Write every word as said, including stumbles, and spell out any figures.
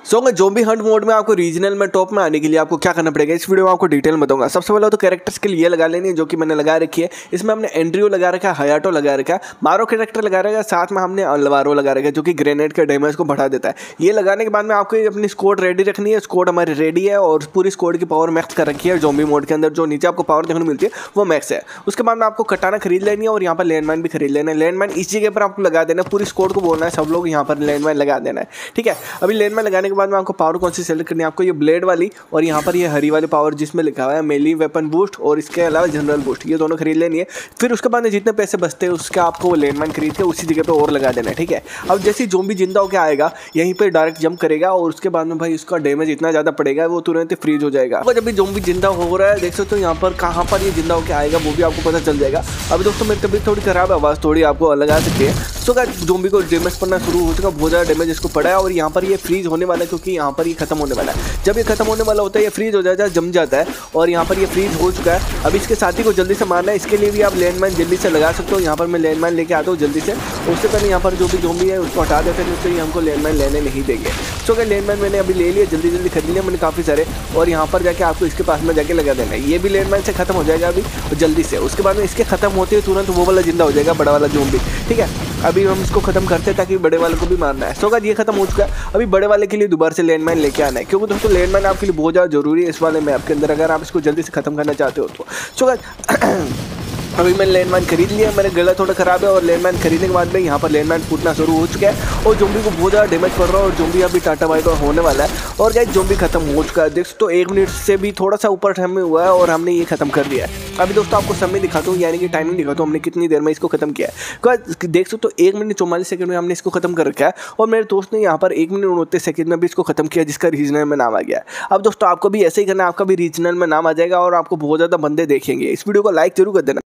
सो so, zombie hunt mode में आपको regional में टॉप में आने के लिए आपको क्या करना पड़ेगा इस वीडियो में आपको डिटेल में बताऊंगा। सबसे पहले तो कैरेक्टर्स के लिए लगा लेनी है जो कि मैंने लगा रखी है। इसमें हमने एंड्रियो लगा रखा है, हयाटो लगा रखा है, मारो कैरेक्टर लगा रखा है, साथ में हमने अलवारो लगा रखा है जो कि ग्रेनेड के डैमेज को बढ़ा देता है। ये लगाने के बाद में आपको अपनी स्क्वाड रेडी रखनी है। स्क्वाड हमारी रेडी है और पूरी स्क्वाड की पावर मैक्स कर रखी है। जोम्बी मोड के अंदर जो नीचे आपको पावर देखने को मिलती है वो मैक्स है। उसके बाद में आपको कटाना खरीद लेनी है और यहाँ पर लैंडमाइन भी खरीद लेना है। लैंडमाइन इस जगह पर आपको लगा देना है। पूरी स्क्वाड को बोलना है सब लोग यहाँ पर लैंडमाइन लगा देना है, ठीक है। अभी लैंडमाइन लगाने के बाद में आपको पावर कौन सी सेलेक्ट करनी है, आपको ये ब्लेड वाली और यहाँ पर ये हरी वाली पावर जिसमें लिखा हुआ है मेली वेपन बूस्ट और इसके अलावा जनरल बूस्ट, ये दोनों खरीद लेनी है। फिर उसके बाद में जितने पैसे बचते हैं उसके आपको वो लैंडमाइन खरीद के उसी जगह पे और लगा देना है, ठीक है। अब जैसे जोम्बी जिंदा होकर आएगा यहीं पे डायरेक्ट जंप करेगा और उसके बाद में भाई उसका डैमेज इतना ज़्यादा पड़ेगा वो तुरंत ही फ्रीज हो जाएगा। तो जब भी जोम्बी जिंदा हो रहा है देख सकते हो यहाँ पर कहाँ पर ये जिंदा होकर आएगा वो भी आपको पता चल जाएगा। अभी दोस्तों मेरी तबीयत थोड़ी खराब है, आवाज़ थोड़ी आपको अलग आ सकती है। सो गाइस जोम्बी को डैमेज पड़ना शुरू हो चुका, बहुत ज़्यादा डैमेज इसको पड़ा है और यहाँ पर ये फ्रीज होने वाला है क्योंकि यहाँ पर ये खत्म होने वाला है। जब ये खत्म होने वाला होता है ये फ्रीज हो जाता है, जम जाता है और यहाँ पर ये फ्रीज हो चुका है। अब इसके साथी को जल्दी से मारना है, इसके लिए भी आप लैंडमाइन जल्दी से लगा सकते हो। यहाँ पर मैं लैंडमाइन लेके आता हूँ जल्दी से, उससे पहले यहाँ पर जो भी जोम्बी है उसको हटा देते हैं, उससे हमको लैंडमाइन लेने नहीं देंगे। सो गाइस लैंडमाइन मैंने अभी ले लिया, जल्दी जल्दी खरीद लिया मैंने काफ़ी सारे और यहाँ पर जाके आपको इसके पास में जाके लगा देना है। ये भी लैंडमाइन से खत्म हो जाएगा अभी जल्दी से। उसके बाद में इसके खत्म होते हैं तुरंत वो वाला जिंदा हो जाएगा बड़ा वाला जोम्बी, ठीक है। अभी हम इसको खत्म करते हैं ताकि बड़े वाले को भी मारना है। सो गाइस ये खत्म हो चुका है। अभी बड़े वाले के लिए दोबारा से लैंडमाइन लेके आना है क्योंकि दोस्तों लैंडमाइन आपके लिए बहुत ज़्यादा जरूरी है इस वाले मैप के अंदर अगर आप इसको जल्दी से खत्म करना चाहते हो तो। सो गाइस अभी मैंने लैंडमाइन खरीद लिया, मेरा गला थोड़ा खराब है और लैंडमाइन खरीदने के बाद में यहाँ पर लैंडमाइन फूटना शुरू हो चुका है और जोम्बी को बहुत ज़्यादा डैमेज पड़ रहा है और जोम्बी अभी टाटा बाई बाई होने वाला है। और गाइस जोम्बी खत्म हो चुका है, देख तो एक मिनट से भी थोड़ा सा ऊपर हमें हुआ है और हमने ये खत्म कर दिया है। अभी दोस्तों आपको समय दिखाता हूँ यानी कि टाइमिंग दिखाता हूँ हमने कितनी देर में इसको खत्म किया है। देख सकते हो एक मिनट चौवालीस सेकंड में हमने इसको खत्म कर रखा है और मेरे दोस्त ने यहाँ पर एक मिनट उनतीस सेकंड में भी इसको खत्म किया जिसका रीजनल में नाम आ गया है। अब दोस्तों आपको भी ऐसे ही करना है, आपका भी रीजनल में नाम आ जाएगा और आपको बहुत ज़्यादा बंदे देखेंगे। इस वीडियो को लाइक जरूर कर देना।